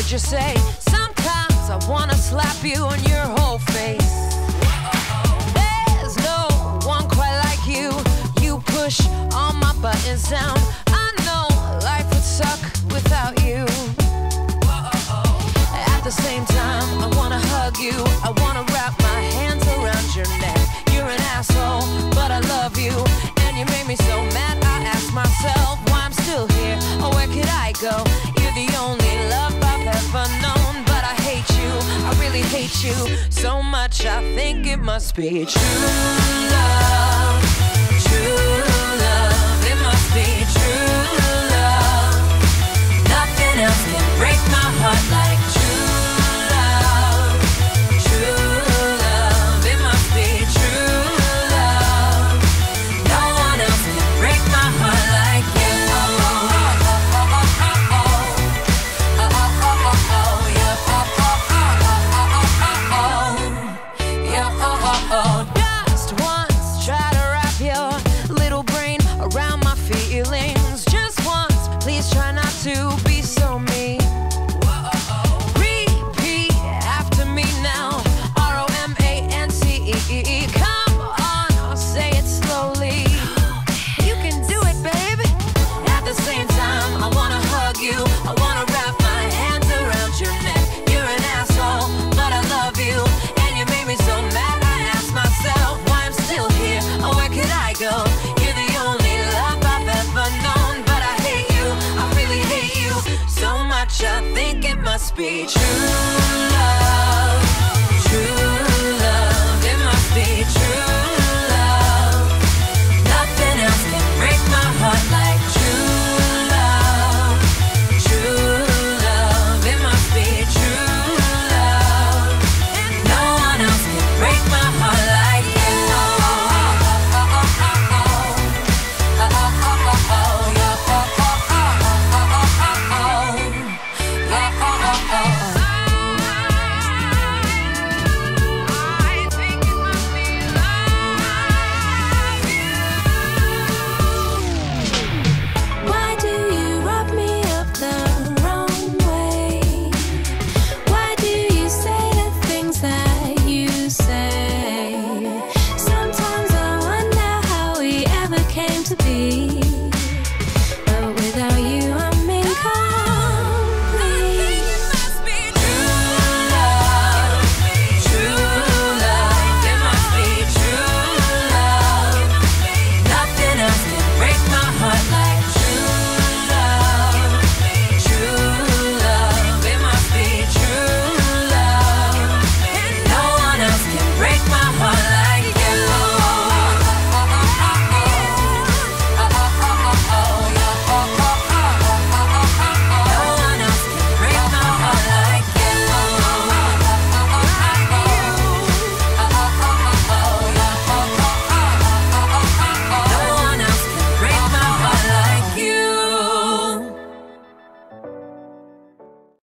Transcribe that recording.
heard you say, sometimes I wanna slap you on your whole face. There's no one quite like you. You push all my buttons down. I know life would suck without you. At the same time, I wanna hug you. I wanna wrap my hands around your neck. You're an asshole, but I love you. And you made me so mad, I ask myself why I'm still here, or where could I go? You're the only love I've ever known, but I hate you, I really hate you so much, I think it must be true love. True love, it must be true love. Nothing else can break my heart like true love. True love, it must be true love. No one else can break my heart like you. Just once, try to wrap your little brain around my feelings. Just once, please try not to be so mean. Repeat after me now. ROMANCE. Come on, I'll say it slowly. You can do it, baby. At the same time, I wanna hug you. I wanna wrap my hands around your neck. You're an asshole, but I love you. And you made me so mad, I ask myself why I'm still here, or where could I go? You're the only love I've ever known, but I hate you, I really hate you so much, I think it must be true.